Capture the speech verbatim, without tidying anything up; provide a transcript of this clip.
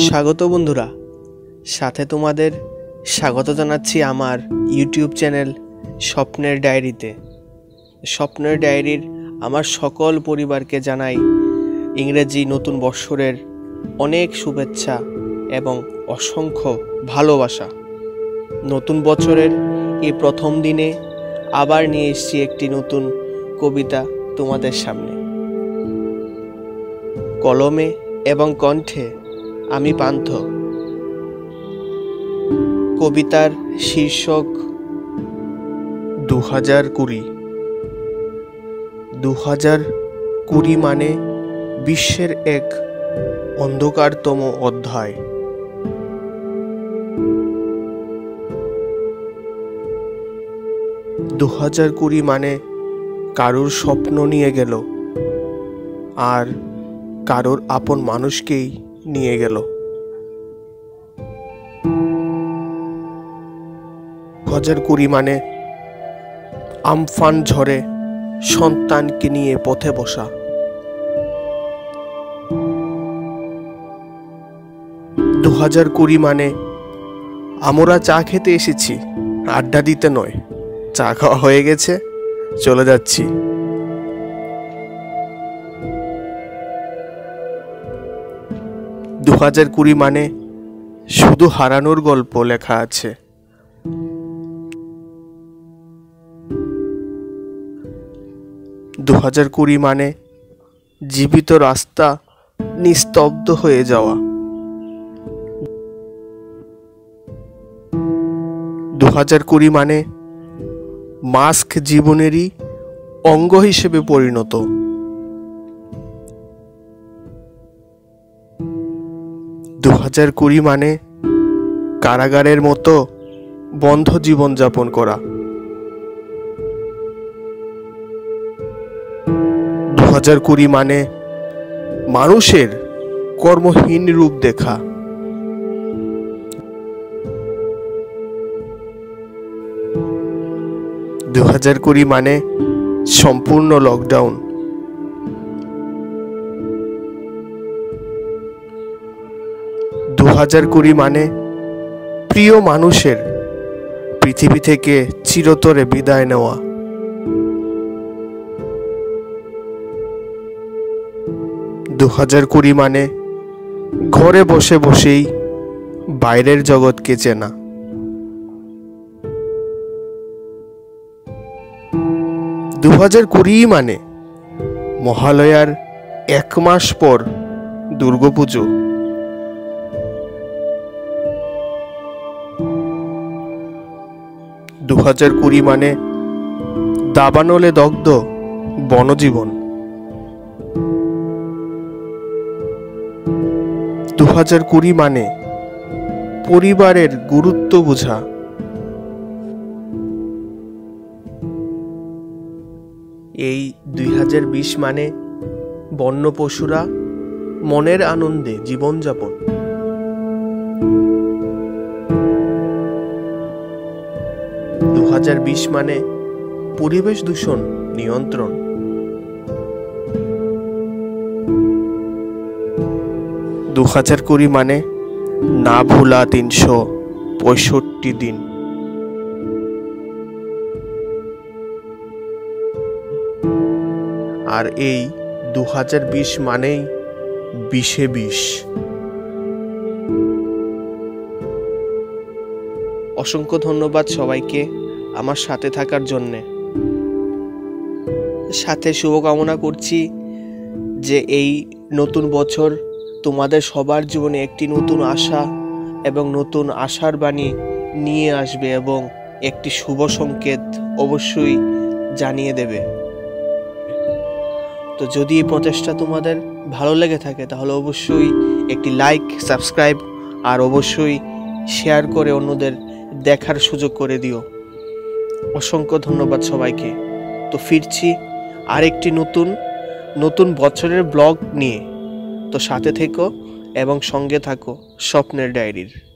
স্বাগত বন্ধুরা, সাথে তোমাদের স্বাগত জানাচ্ছি আমার ইউটিউব চ্যানেল স্বপ্নের ডায়েরিতে। স্বপ্নের ডায়েরির আমার সকল পরিবারকে জানাই ইংরেজি নতুন বৎসরের অনেক শুভেচ্ছা এবং অসংখ্য ভালোবাসা। নতুন বছরের এই প্রথম দিনে আবার নিয়ে এসেছি একটি নতুন কবিতা তোমাদের সামনে। কলমে এবং কণ্ঠে আমি পান্থ। কবিতার শীর্ষক দু হাজার কুড়ি। দু হাজার কুড়ি মানে বিশ্বের এক অন্ধকারতম অধ্যায়। দু হাজার কুড়ি মানে কারোর স্বপ্ন নিয়ে গেল, আর কারোর আপন মানুষকেই নিয়ে গেল। দু হাজার কুড়ি মানে আমফান ঝড়ে সন্তানকে নিয়ে পথে বসা। দু হাজার কুড়ি মানে আমরা চা খেতে এসেছি, আড্ডা দিতে নয়। চা খাওয়া হয়ে গেছে, চলে যাচ্ছি। দু হাজার কুড়ি মানে শুধু হারানোর গল্প লেখা আছে। দু হাজার কুড়ি মানে জীবিত রাস্তা নিস্তব্ধ হয়ে যাওয়া। দু হাজার কুড়ি মানে মাস্ক জীবনেরই অঙ্গ হিসেবে পরিণত। দু হাজার কুড়ি মানে কারাগারের মতো বন্ধ জীবন যাপন করা। দু হাজার কুড়ি মানে মানুষের কর্মহীন রূপ দেখা। দু হাজার কুড়ি মানে সম্পূর্ণ লকডাউন। দু হাজার কুড়ি মানে প্রিয় মানুষের পৃথিবী থেকে চিরতরে বিদায় নেওয়া। দু হাজার কুড়ি মানে ঘরে বসে বসেই বাইরের জগৎকে চেনা। দু হাজার কুড়ি মানে মহালয়ার এক মাস পর দুর্গাপুজো। দু হাজার কুড়ি মানে দাবানলে দগ্ধ বনজীবন। দু হাজার কুড়ি মানে পরিবারের গুরুত্ব বোঝা। এই দুই হাজার বিশ মানে বন্য পশুরা মনের আনন্দে জীবনযাপন। দু হাজার বিশ মানে পরিবেশ দূষণ নিয়ন্ত্রণ। দু হাজার কুড়ি মানে না ভোলা তিনশো পঁয়ষট্টি দিন। আর এই দু হাজার বিশ মানেই বিশে বিশ। অসংখ্য ধন্যবাদ সবাইকে আমার সাথে থাকার জন্যে। সাথে শুভকামনা করছি যে এই নতুন বছর তোমাদের সবার জীবনে একটি নতুন আশা এবং নতুন আশার বাণী নিয়ে আসবে এবং একটি শুভ সংকেত অবশ্যই জানিয়ে দেবে। তো যদি এই প্রচেষ্টা তোমাদের ভালো লেগে থাকে তাহলে অবশ্যই একটি লাইক, সাবস্ক্রাইব আর অবশ্যই শেয়ার করে অন্যদের দেখার সুযোগ করে দিও। অসংখ্য ধন্যবাদ সবাইকে। তো ফিরছি আরেকটি নতুন নতুন বছরের ব্লগ নিয়ে। তো সাথে থেকো এবং সঙ্গে থাকো স্বপ্নের ডায়েরির।